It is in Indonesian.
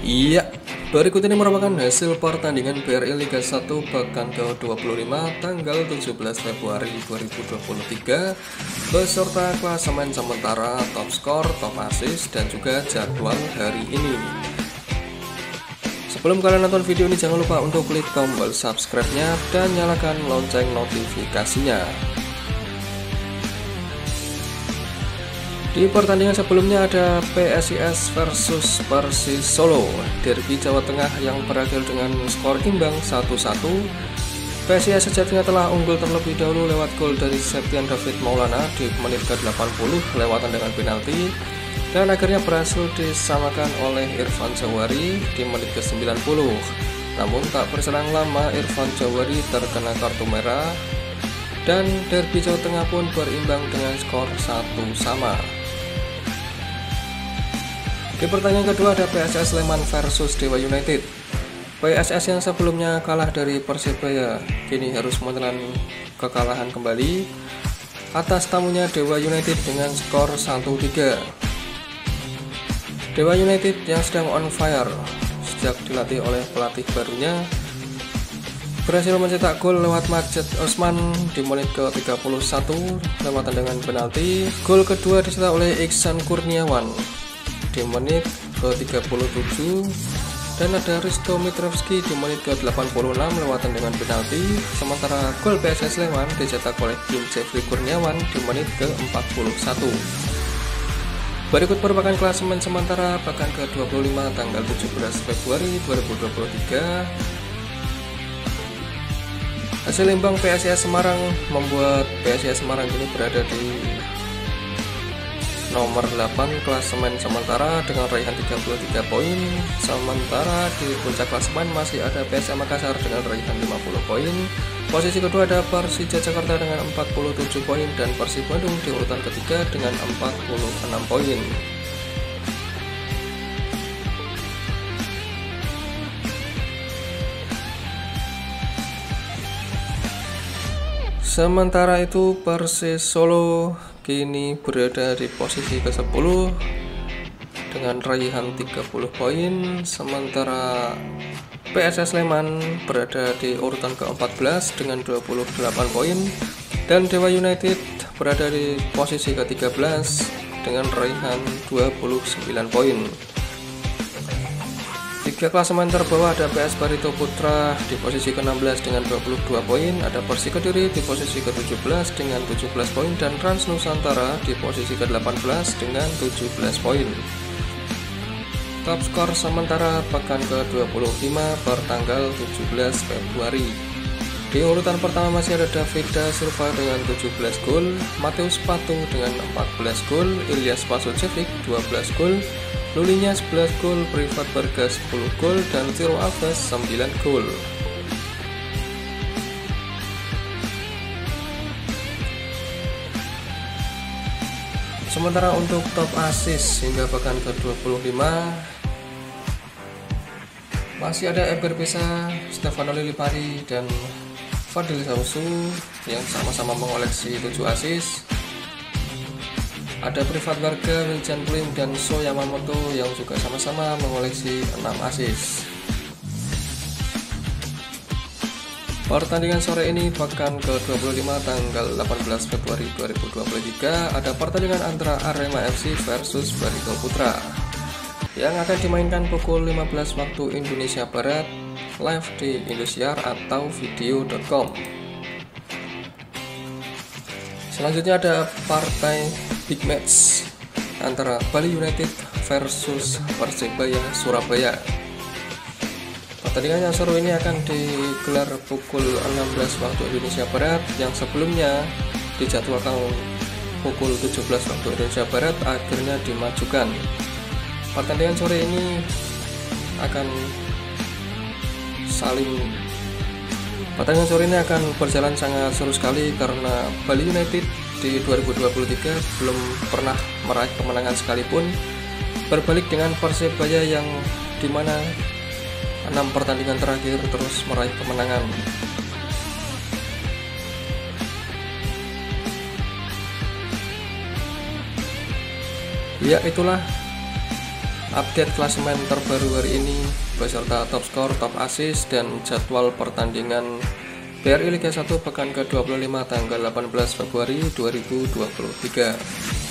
Iya, berikut ini merupakan hasil pertandingan BRI Liga 1 pekan ke-25 tanggal 17 Februari 2023 beserta klasemen sementara, top skor, top assist, dan juga jadwal hari ini. Sebelum kalian nonton video ini, jangan lupa untuk klik tombol subscribe-nya dan nyalakan lonceng notifikasinya. Di pertandingan sebelumnya ada PSIS versus Persis Solo, derby Jawa Tengah yang berakhir dengan skor imbang 1-1. PSIS sejatinya telah unggul terlebih dahulu lewat gol dari Septian David Maulana di menit ke-80 lewat tendangan penalti, dan akhirnya berhasil disamakan oleh Irfan Jawari di menit ke-90. Namun tak berselang lama Irfan Jawari terkena kartu merah dan derby Jawa Tengah pun berimbang dengan skor 1-1. Di pertandingan kedua ada PSS Sleman versus Dewa United. PSS yang sebelumnya kalah dari Persebaya kini harus menelan kekalahan kembali atas tamunya Dewa United dengan skor 1-3. Dewa United yang sedang on fire sejak dilatih oleh pelatih barunya berhasil mencetak gol lewat Majid Osman di menit ke-31 lewat tendangan penalti. Gol kedua dicetak oleh Iksan Kurniawan di menit ke-37 dan ada Risto Mitrovski di menit ke-86 lewat tendangan penalti. Sementara gol PSS Sleman dicetak oleh Kim Jeffrey Kurniawan di menit ke-41. Berikut merupakan klasemen sementara pekan ke-25 tanggal 17 Februari 2023. Hasil imbang PSIS Semarang membuat PSIS Semarang ini berada di nomor 8 klasemen sementara dengan raihan 33 poin. Sementara di puncak klasemen masih ada PSM Makassar dengan raihan 50 poin. Posisi kedua ada Persija Jakarta dengan 47 poin dan Persib Bandung di urutan ketiga dengan 46 poin. Sementara itu Persis Solo kini berada di posisi ke-10 dengan raihan 30 poin. Sementara PSS Sleman berada di urutan ke-14 dengan 28 poin. Dan Dewa United berada di posisi ke-13 dengan raihan 29 poin. Tiga klasemen terbawah ada PS Barito Putra di posisi ke-16 dengan 22 poin, ada Persik Kediri di posisi ke-17 dengan 17 poin, dan Trans Nusantara di posisi ke-18 dengan 17 poin. Top skor sementara pekan ke-25 per tanggal 17 Februari. Di urutan pertama masih ada Davida Silva dengan 17 gol, Mateus Patu dengan 14 gol, Ilyas Pasojevic 12 gol, Lulinya 11 gol, Privat Berga 10 gol, dan Ciro Alves 9 gol. Sementara untuk top assist hingga pekan ke-25 masih ada Eber Pesa, Stefano Lillipari, dan Fadil Sausu yang sama-sama mengoleksi 7 assist. Ada Privat Warga, Wiljan Plim, dan So Yamamoto yang juga sama-sama mengoleksi 6 assist. Pertandingan sore ini pekan ke-25 tanggal 18 Februari 2023 ada pertandingan antara Arema FC versus Barito Putra yang akan dimainkan pukul 15 waktu Indonesia Barat live di Indosiar atau video.com. Selanjutnya ada partai big match antara Bali United versus Persebaya Surabaya. Pertandingan yang seru ini akan digelar pukul 16 waktu Indonesia Barat yang sebelumnya dijadwalkan pukul 17 waktu Indonesia Barat akhirnya dimajukan. Pertandingan sore ini akan berjalan sangat seru sekali karena Bali United di 2023 belum pernah meraih kemenangan sekalipun, berbalik dengan Persebaya yang dimana 6 pertandingan terakhir terus meraih kemenangan. Ya, itulah update klasemen terbaru hari ini beserta top skor, top assist, dan jadwal pertandingan BRI Liga 1 pekan ke-25 tanggal 18 Februari 2023.